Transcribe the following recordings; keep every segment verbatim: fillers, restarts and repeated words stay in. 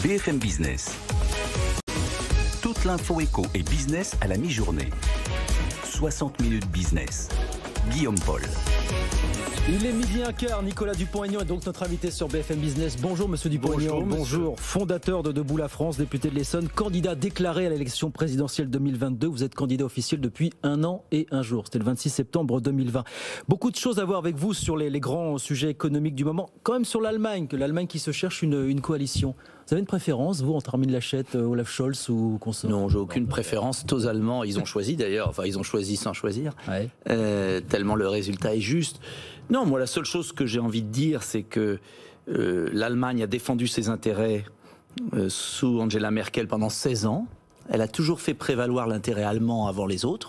B F M Business. Toute l'info éco et business à la mi-journée. soixante minutes business. Guillaume Paul. Il est midi un quart, Nicolas Dupont-Aignan est donc notre invité sur B F M Business. Bonjour Monsieur Dupont-Aignan. Bonjour, Bonjour, fondateur de Debout la France, député de l'Essonne, candidat déclaré à l'élection présidentielle deux mille vingt-deux. Vous êtes candidat officiel depuis un an et un jour. C'était le vingt-six septembre deux mille vingt. Beaucoup de choses à voir avec vous sur les, les grands sujets économiques du moment. Quand même sur l'Allemagne, que l'Allemagne qui se cherche une, une coalition. Vous avez une préférence, vous, entre Armin Laschet, Olaf Scholz ou consort? Non, j'ai aucune préférence. Aux Allemands, ils ont choisi d'ailleurs. Enfin, ils ont choisi sans choisir. Ouais. Euh, tellement le résultat est juste. Non, moi, la seule chose que j'ai envie de dire, c'est que euh, l'Allemagne a défendu ses intérêts euh, sous Angela Merkel pendant seize ans. Elle a toujours fait prévaloir l'intérêt allemand avant les autres.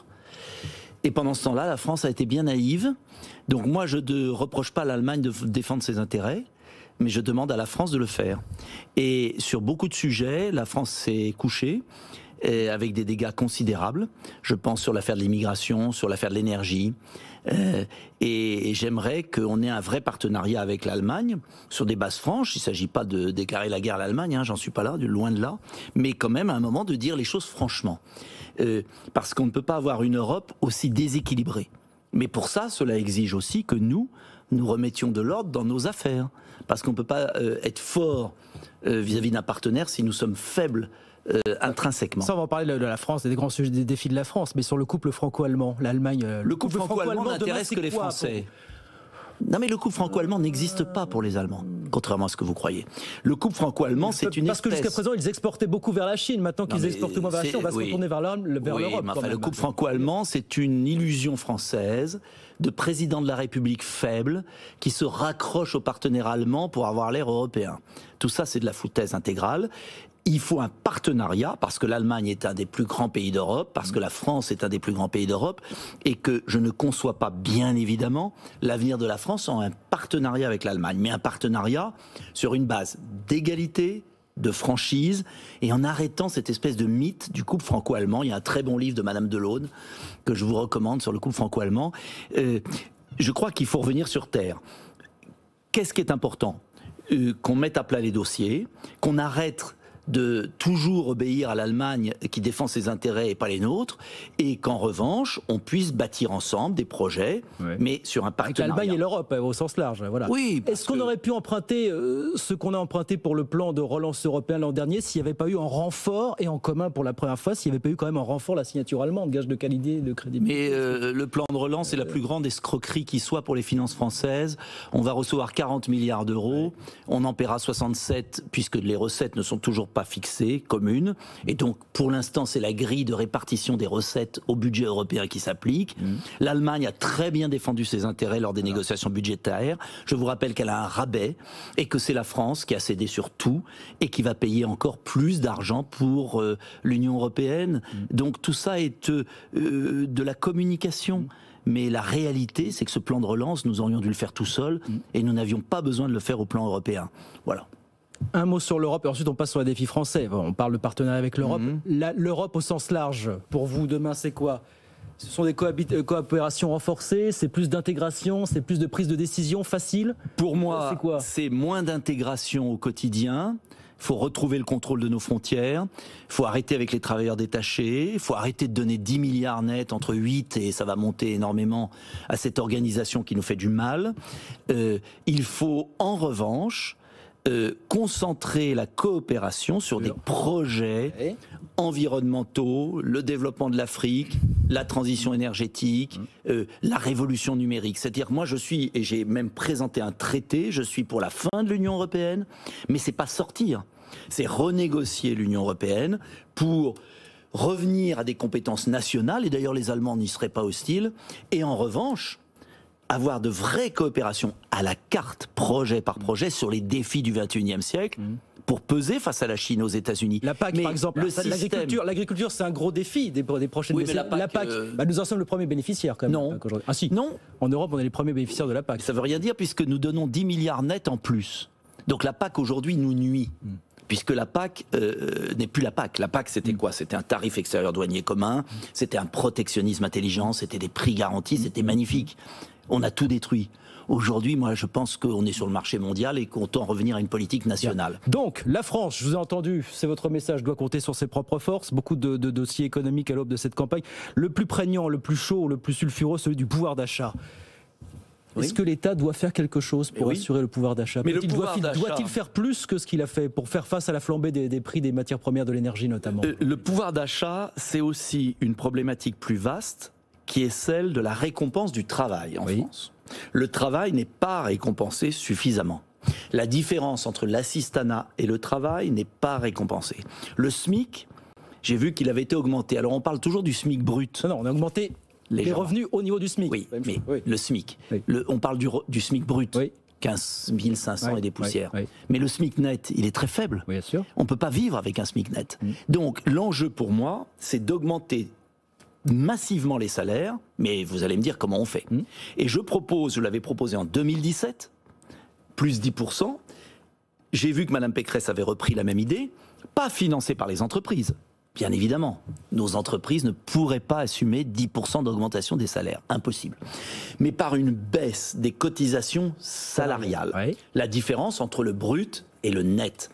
Et pendant ce temps-là, la France a été bien naïve. Donc moi, je ne reproche pas à l'Allemagne de défendre ses intérêts, mais je demande à la France de le faire. Et sur beaucoup de sujets, la France s'est couchée, et avec des dégâts considérables. Je pense sur l'affaire de l'immigration, sur l'affaire de l'énergie. Euh, et, et j'aimerais qu'on ait un vrai partenariat avec l'Allemagne, sur des bases franches. Il ne s'agit pas de déclarer la guerre à l'Allemagne, hein, j'en suis pas là, loin de là. Mais quand même, à un moment, de dire les choses franchement. Euh, parce qu'on ne peut pas avoir une Europe aussi déséquilibrée. Mais pour ça, cela exige aussi que nous, nous remettions de l'ordre dans nos affaires. Parce qu'on ne peut pas euh, être fort euh, vis-à-vis d'un partenaire si nous sommes faibles euh, intrinsèquement. Ça, on va en parler de la France, des grands sujets, des défis de la France, mais sur le couple franco-allemand, l'Allemagne... Le, le couple, couple franco-allemand n'intéresse que les Français. Pour... Non mais le couple franco-allemand n'existe pas pour les Allemands, contrairement à ce que vous croyez. Le couple franco-allemand, c'est une Parce espèce... que jusqu'à présent, ils exportaient beaucoup vers la Chine. Maintenant qu'ils exportent moins vers la Chine, on va oui. se retourner vers l'Europe. Oui, enfin, le couple franco-allemand, c'est une illusion française de président de la République faible qui se raccroche aux partenaires allemands pour avoir l'air européen. Tout ça, c'est de la foutaise intégrale. Il faut un partenariat, parce que l'Allemagne est un des plus grands pays d'Europe, parce que la France est un des plus grands pays d'Europe, et que je ne conçois pas, bien évidemment, l'avenir de la France en un partenariat avec l'Allemagne, mais un partenariat sur une base d'égalité, de franchise, et en arrêtant cette espèce de mythe du couple franco-allemand. Il y a un très bon livre de Madame Delaune, que je vous recommande, sur le couple franco-allemand. Euh, je crois qu'il faut revenir sur Terre. Qu'est-ce qui est important ? euh, Qu'on mette à plat les dossiers, qu'on arrête de toujours obéir à l'Allemagne qui défend ses intérêts et pas les nôtres, et qu'en revanche, on puisse bâtir ensemble des projets, ouais. mais sur un partenariat. Avec l'Allemagne et l'Europe, au sens large. Voilà. Oui, Est-ce qu'on que... aurait pu emprunter euh, ce qu'on a emprunté pour le plan de relance européen l'an dernier, s'il n'y avait pas eu en renfort, et en commun pour la première fois, s'il n'y avait pas eu quand même en renfort la signature allemande, gage de qualité, de crédibilité? Mais euh, le plan de relance est euh... la plus grande escroquerie qui soit pour les finances françaises. On va recevoir quarante milliards d'euros, ouais. on en paiera soixante-sept, puisque les recettes ne sont toujours pas pas fixée, commune, et donc pour l'instant c'est la grille de répartition des recettes au budget européen qui s'applique. Mmh. L'Allemagne a très bien défendu ses intérêts lors des voilà. négociations budgétaires. Je vous rappelle qu'elle a un rabais et que c'est la France qui a cédé sur tout et qui va payer encore plus d'argent pour euh, l'Union européenne. Mmh. Donc tout ça est euh, euh, de la communication. Mmh. Mais la réalité, c'est que ce plan de relance, nous aurions dû le faire tout seul mmh. et nous n'avions pas besoin de le faire au plan européen. Voilà. Un mot sur l'Europe et ensuite on passe sur les défis français. On parle de partenariat avec l'Europe. Mmh. L'Europe au sens large, pour vous demain c'est quoi? Ce sont des coopérations renforcées, c'est plus d'intégration, c'est plus de prise de décision facile? Pour moi, c'est moins d'intégration au quotidien. Il faut retrouver le contrôle de nos frontières, il faut arrêter avec les travailleurs détachés, il faut arrêter de donner dix milliards nets, entre huit et ça va monter énormément à cette organisation qui nous fait du mal. Euh, il faut en revanche Euh, concentrer la coopération sur des projets ouais. environnementaux, le développement de l'Afrique, la transition énergétique, mmh. euh, la révolution numérique. C'est-à-dire, moi je suis, et j'ai même présenté un traité, je suis pour la fin de l'Union européenne, mais c'est pas sortir, c'est renégocier l'Union européenne pour revenir à des compétences nationales, et d'ailleurs les Allemands n'y seraient pas hostiles, et en revanche, avoir de vraies coopérations à la carte, projet par projet, sur les défis du vingt et unième siècle, mmh. pour peser face à la Chine, aux États-Unis. La P A C, mais par exemple, l'agriculture, système... l'agriculture, c'est un gros défi des, des prochaines oui, décennies. La P A C, la P A C euh... bah, nous en sommes le premier bénéficiaire, quand même. Non. Ah si, non. En Europe, on est les premiers bénéficiaires de la P A C. Ça ne veut rien dire, puisque nous donnons dix milliards nets en plus. Donc la P A C, aujourd'hui, nous nuit. Mmh. Puisque la P A C euh, n'est plus la P A C. La P A C, c'était quoi? C'était un tarif extérieur douanier commun, c'était un protectionnisme intelligent, c'était des prix garantis, c'était magnifique. On a tout détruit. Aujourd'hui, moi, je pense qu'on est sur le marché mondial et qu'on tend revenir à une politique nationale. Donc, la France, je vous ai entendu, c'est votre message, doit compter sur ses propres forces. Beaucoup de, de dossiers économiques à l'aube de cette campagne. Le plus prégnant, le plus chaud, le plus sulfureux, celui du pouvoir d'achat. Oui. Est-ce que l'État doit faire quelque chose pour oui. assurer le pouvoir d'achat? Doit-il doit faire plus que ce qu'il a fait pour faire face à la flambée des, des prix des matières premières, de l'énergie notamment? Le pouvoir d'achat, c'est aussi une problématique plus vaste qui est celle de la récompense du travail en oui. France. Le travail n'est pas récompensé suffisamment. La différence entre l'assistanat et le travail n'est pas récompensée. Le SMIC, j'ai vu qu'il avait été augmenté. Alors on parle toujours du SMIC brut. Non, non, on a augmenté les, les revenus au niveau du SMIC. Oui, mais oui. le SMIC. Oui. Le, on parle du, du SMIC brut. Oui. quinze mille cinq cents oui, et des poussières. Oui, oui. Mais le SMIC net, il est très faible. Oui, bien sûr. On ne peut pas vivre avec un SMIC net. Mmh. Donc l'enjeu pour moi, c'est d'augmenter massivement les salaires, mais vous allez me dire comment on fait. Mmh. Et je propose, je l'avais proposé en deux mille dix-sept, plus dix pour cent. J'ai vu que Mme Pécresse avait repris la même idée, pas financée par les entreprises. Bien évidemment, nos entreprises ne pourraient pas assumer dix pour cent d'augmentation des salaires, impossible. Mais par une baisse des cotisations salariales, oui. la différence entre le brut et le net.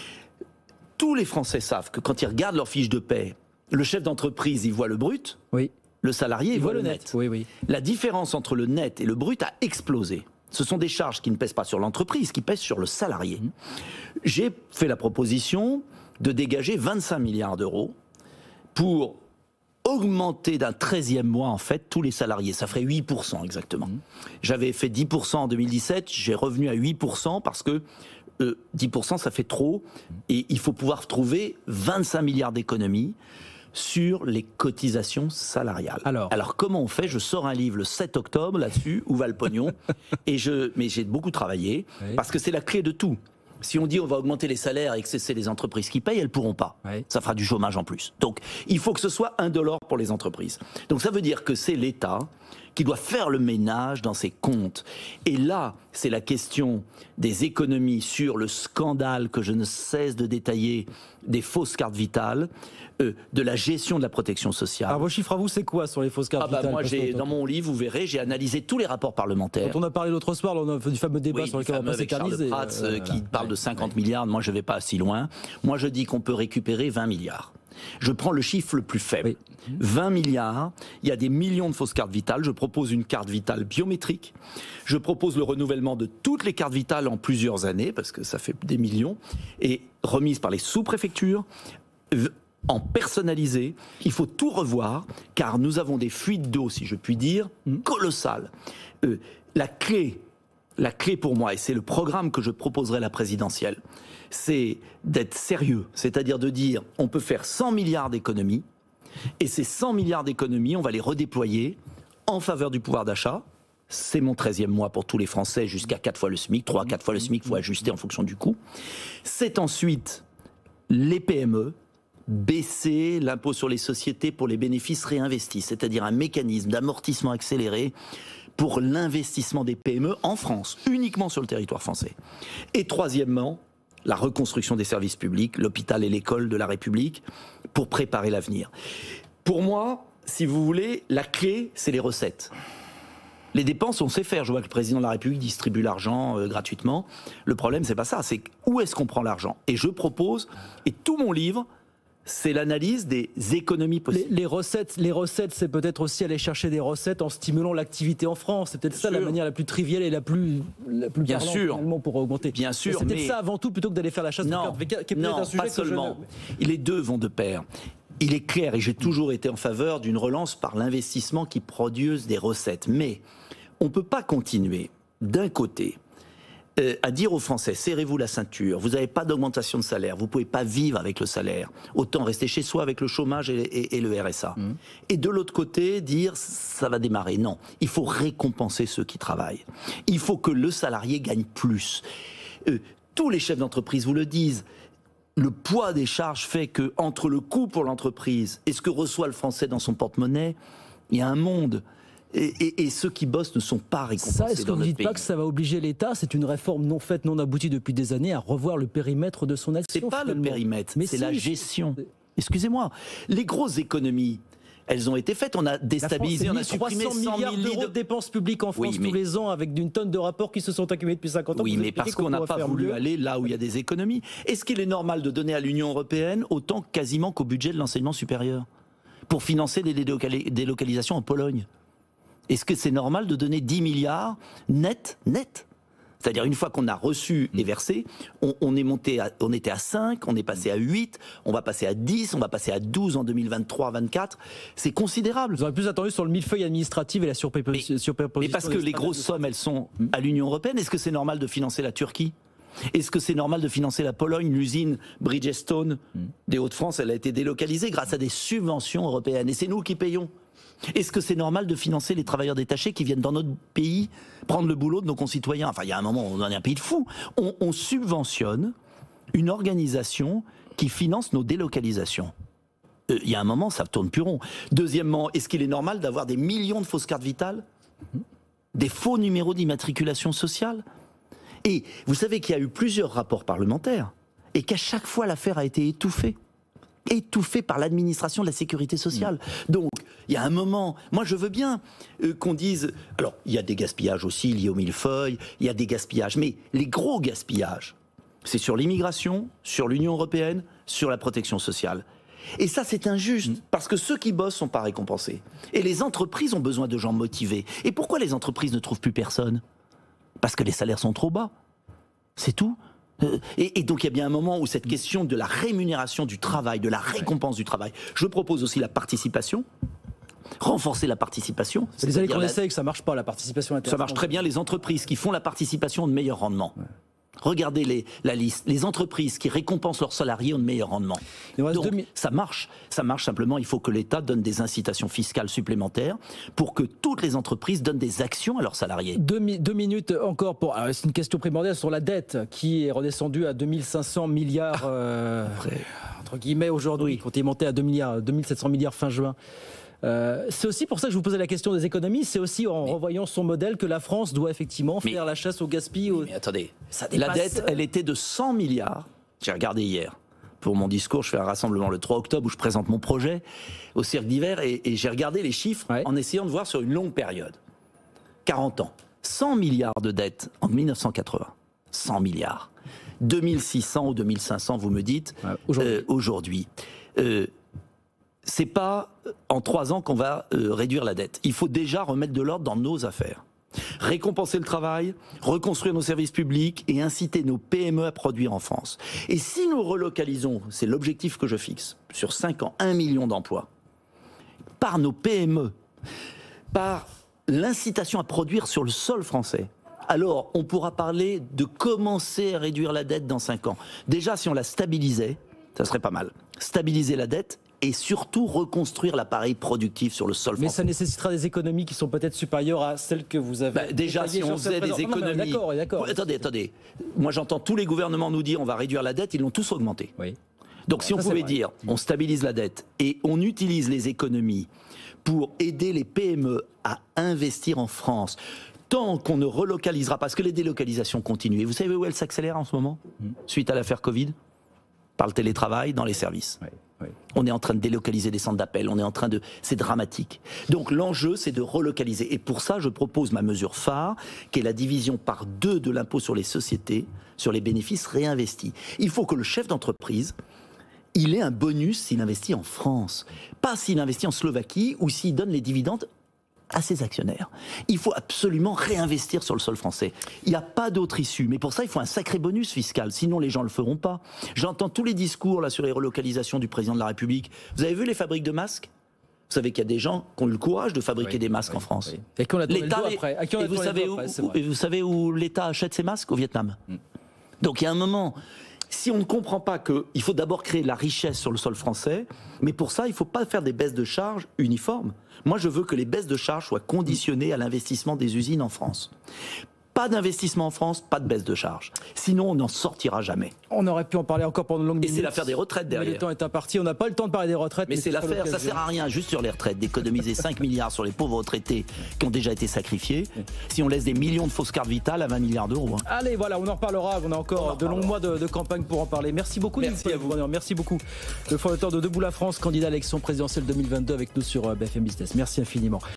Tous les Français savent que quand ils regardent leur fiche de paie, le chef d'entreprise, il voit le brut, oui. le salarié, il, il voit, voit le net. net. Oui, oui. La différence entre le net et le brut a explosé. Ce sont des charges qui ne pèsent pas sur l'entreprise, qui pèsent sur le salarié. Mmh. J'ai fait la proposition de dégager vingt-cinq milliards d'euros pour augmenter d'un treizième mois, en fait, tous les salariés. Ça ferait huit pour cent exactement. Mmh. J'avais fait dix pour cent en deux mille dix-sept, j'ai revenu à huit pour cent parce que euh, dix pour cent, ça fait trop. Et il faut pouvoir trouver vingt-cinq milliards d'économies sur les cotisations salariales. Alors, Alors comment on fait? Je sors un livre le sept octobre là-dessus, où va le pognon? Et je, mais j'ai beaucoup travaillé, oui. parce que c'est la clé de tout. Si on dit on va augmenter les salaires et que c'est les entreprises qui payent, elles ne pourront pas. Oui. Ça fera du chômage en plus. Donc il faut que ce soit indolore pour les entreprises. Donc ça veut dire que c'est l'État qui doit faire le ménage dans ses comptes. Et là, c'est la question des économies sur le scandale que je ne cesse de détailler des fausses cartes vitales, euh, de la gestion de la protection sociale. Alors vos chiffres à vous, c'est quoi sur les fausses cartes ah bah vitales? Moi, j'ai, dans mon livre, vous verrez, j'ai analysé tous les rapports parlementaires. Quand on a parlé l'autre soir, on a fait du fameux débat oui, sur lequel on va s'éterniser. Charles Prats, euh, qui voilà. parle de cinquante ouais. milliards, moi je ne vais pas si loin. Moi je dis qu'on peut récupérer vingt milliards. Je prends le chiffre le plus faible. Oui. vingt milliards, il y a des millions de fausses cartes vitales. Je propose une carte vitale biométrique. Je propose le renouvellement de toutes les cartes vitales en plusieurs années, parce que ça fait des millions, et remise par les sous-préfectures, en personnalisé. Il faut tout revoir, car nous avons des fuites d'eau, si je puis dire, colossales. Euh, la clé, la clé pour moi, et c'est le programme que je proposerai à la présidentielle, c'est d'être sérieux, c'est-à-dire de dire on peut faire cent milliards d'économies, et ces cent milliards d'économies, on va les redéployer en faveur du pouvoir d'achat. C'est mon treizième mois pour tous les Français, jusqu'à quatre fois le SMIC, trois à quatre fois le SMIC, il faut ajuster en fonction du coût. C'est ensuite les P M E, baisser l'impôt sur les sociétés pour les bénéfices réinvestis, c'est-à-dire un mécanisme d'amortissement accéléré pour l'investissement des P M E en France, uniquement sur le territoire français. Et troisièmement, la reconstruction des services publics, l'hôpital et l'école de la République, pour préparer l'avenir. Pour moi, si vous voulez, la clé, c'est les recettes. Les dépenses, on sait faire. Je vois que le président de la République distribue l'argent euh, gratuitement. Le problème, c'est pas ça. C'est où est-ce qu'on prend l'argent? Et je propose, et tout mon livre, c'est l'analyse des économies possibles. Les, les recettes, les recettes, c'est peut-être aussi aller chercher des recettes en stimulant l'activité en France. C'est peut-être Bien ça sûr. la manière la plus triviale et la plus, la plus Bien sûr. finalement pour augmenter. Bien sûr. C'est peut-être mais... ça avant tout plutôt que d'aller faire la chasse non, de cartes, qui est non, un sujet pas que seulement. Je... Les deux vont de pair. Il est clair, et j'ai toujours été en faveur d'une relance par l'investissement qui produise des recettes. Mais on ne peut pas continuer, d'un côté, Euh, à dire aux Français, serrez-vous la ceinture, vous n'avez pas d'augmentation de salaire, vous ne pouvez pas vivre avec le salaire, autant rester chez soi avec le chômage et, et, et le R S A. Mmh. Et de l'autre côté, dire, ça va démarrer. Non, il faut récompenser ceux qui travaillent. Il faut que le salarié gagne plus. Euh, tous les chefs d'entreprise vous le disent, le poids des charges fait que, entre le coût pour l'entreprise et ce que reçoit le Français dans son porte-monnaie, il y a un monde. Et, et, et ceux qui bossent ne sont pas récompensés. Ça, est-ce que dans vous ne notre dites pays. pas que ça va obliger l'État, c'est une réforme non faite, non aboutie depuis des années, à revoir le périmètre de son action? C'est pas finalement. le périmètre, c'est si, la gestion. Excusez-moi, les grosses économies, elles ont été faites. On a déstabilisé, on a supprimé cent milliards d'euros de dépenses publiques en France oui, mais... tous les ans, avec d'une tonne de rapports qui se sont accumulés depuis cinquante ans. Oui, mais parce qu'on n'a pas voulu mieux. aller là où il y a des économies. Est-ce qu'il est normal de donner à l'Union européenne autant quasiment qu'au budget de l'enseignement supérieur pour financer des délocalisations en Pologne? Est-ce que c'est normal de donner dix milliards net, net? C'est-à-dire une fois qu'on a reçu et versé, on, on est monté, à, on était à cinq, on est passé à huit, on va passer à dix, on va passer à douze en deux mille vingt-trois vingt-quatre. C'est considérable. Vous aurez plus attendu sur le millefeuille administratif et la surpéposition. Mais, mais parce que les grosses sommes, elles sont à l'Union européenne. Est-ce que c'est normal de financer la Turquie? Est-ce que c'est normal de financer la Pologne? L'usine Bridgestone des Hauts-de-France, elle a été délocalisée grâce à des subventions européennes. Et c'est nous qui payons. Est-ce que c'est normal de financer les travailleurs détachés qui viennent dans notre pays prendre le boulot de nos concitoyens? Enfin, il y a un moment, on en est un pays de fous. On, on subventionne une organisation qui finance nos délocalisations. Euh, il y a un moment, ça tourne plus rond. Deuxièmement, est-ce qu'il est normal d'avoir des millions de fausses cartes vitales? Des faux numéros d'immatriculation sociale? Et vous savez qu'il y a eu plusieurs rapports parlementaires et qu'à chaque fois, l'affaire a été étouffée. étouffé par l'administration de la sécurité sociale. Mmh. Donc, il y a un moment, moi je veux bien euh, qu'on dise, alors il y a des gaspillages aussi liés au millefeuille, il y a des gaspillages, mais les gros gaspillages, c'est sur l'immigration, sur l'Union européenne, sur la protection sociale. Et ça c'est injuste, mmh. parce que ceux qui bossent sont pas récompensés. Et les entreprises ont besoin de gens motivés. Et pourquoi les entreprises ne trouvent plus personne? Parce que les salaires sont trop bas. C'est tout. Et, et donc il y a bien un moment où cette question de la rémunération du travail, de la récompense du travail, je propose aussi la participation, renforcer la participation. C'est des années qu'on la... essaye que ça marche pas, la participation. Ça marche très bien, les entreprises qui font la participation ont de meilleurs rendements. Ouais. Regardez les, la liste, les entreprises qui récompensent leurs salariés ont de meilleurs rendements. Donc demi... ça marche, ça marche simplement, il faut que l'État donne des incitations fiscales supplémentaires pour que toutes les entreprises donnent des actions à leurs salariés. Deux, mi deux minutes encore pour... C'est une question primordiale sur la dette qui est redescendue à deux mille cinq cents milliards, euh, entre guillemets, aujourd'hui, oui. Quand il est monté à deux milliards, deux mille sept cents milliards fin juin. Euh, c'est aussi pour ça que je vous posais la question des économies. C'est aussi en mais, revoyant son modèle que la France doit effectivement mais, faire la chasse au gaspillage. Au... Mais attendez, ça dépasse... la dette, elle était de cent milliards. J'ai regardé hier. Pour mon discours, je fais un rassemblement le trois octobre où je présente mon projet au Cirque d'hiver et, et j'ai regardé les chiffres ouais. en essayant de voir sur une longue période. quarante ans. cent milliards de dettes en mille neuf cent quatre-vingts. cent milliards. deux mille six cents ou deux mille cinq cents, vous me dites, ouais, aujourd'hui. Euh, aujourd'hui. Euh, c'est pas en trois ans qu'on va euh, réduire la dette. Il faut déjà remettre de l'ordre dans nos affaires. Récompenser le travail, reconstruire nos services publics et inciter nos P M E à produire en France. Et si nous relocalisons, c'est l'objectif que je fixe, sur cinq ans, un million d'emplois, par nos P M E, par l'incitation à produire sur le sol français, alors on pourra parler de commencer à réduire la dette dans cinq ans. Déjà, si on la stabilisait, ça serait pas mal. Stabiliser la dette et surtout reconstruire l'appareil productif sur le sol français. Mais ça nécessitera des économies qui sont peut-être supérieures à celles que vous avez... Bah, déjà, si on faisait des économies... Non, d'accord, d'accord. Attendez, attendez. Moi, j'entends tous les gouvernements nous dire on va réduire la dette, ils l'ont tous augmenté. Oui. Donc, ouais, si on ça, pouvait dire on stabilise la dette et on utilise les économies pour aider les P M E à investir en France, tant qu'on ne relocalisera pas, parce que les délocalisations continuent. Et vous savez où elles s'accélèrent en ce moment, mmh. suite à l'affaire Covid? Par le télétravail dans les services. Oui. Oui. On est en train de délocaliser des centres d'appel, on est en train de... C'est dramatique. Donc l'enjeu, c'est de relocaliser. Et pour ça, je propose ma mesure phare, qui est la division par deux de l'impôt sur les sociétés, sur les bénéfices réinvestis. Il faut que le chef d'entreprise, il ait un bonus s'il investit en France. Pas s'il investit en Slovaquie ou s'il donne les dividendes à ses actionnaires. Il faut absolument réinvestir sur le sol français. Il n'y a pas d'autre issue. Mais pour ça, il faut un sacré bonus fiscal. Sinon, les gens ne le feront pas. J'entends tous les discours là, sur les relocalisations du président de la République. Vous avez vu les fabriques de masques? Vous savez qu'il y a des gens qui ont eu le courage de fabriquer oui, des masques oui, en France. Oui. Et qu'on a tourné le dos après. À qui on a et, vous savez où, après, et vous savez où l'État achète ses masques? Au Vietnam. Mm. Donc il y a un moment... Si on ne comprend pas qu'il faut d'abord créer de la richesse sur le sol français, mais pour ça, il ne faut pas faire des baisses de charges uniformes. Moi, je veux que les baisses de charges soient conditionnées à l'investissement des usines en France. Pas d'investissement en France, pas de baisse de charges. Sinon, on n'en sortira jamais. On aurait pu en parler encore pendant de longues minutes. Et c'est l'affaire des retraites derrière. Mais le temps est imparti. On n'a pas le temps de parler des retraites. Mais, mais c'est l'affaire, ça sert à rien, juste sur les retraites, d'économiser cinq milliards sur les pauvres retraités qui ont déjà été sacrifiés, si on laisse des millions de fausses cartes vitales à vingt milliards d'euros. Hein. Allez, voilà, on en reparlera. On a encore on de longs mois de, de campagne pour en parler. Merci beaucoup. Merci à vous. Merci beaucoup. Le fondateur de Debout la France, candidat à l'élection présidentielle deux mille vingt-deux avec nous sur B F M Business. Merci infiniment.